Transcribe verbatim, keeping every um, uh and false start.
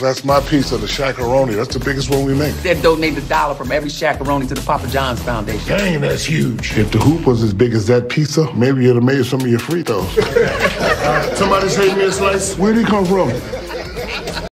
That's my piece of the SHAQ-A-RONI. That's the biggest one we make. They donate a dollar from every SHAQ-A-RONI to the Papa John's Foundation. Dang, that's huge. If the hoop was as big as that pizza, maybe you'd have made some of your free throws. Somebody save me a slice. Where'd he come from?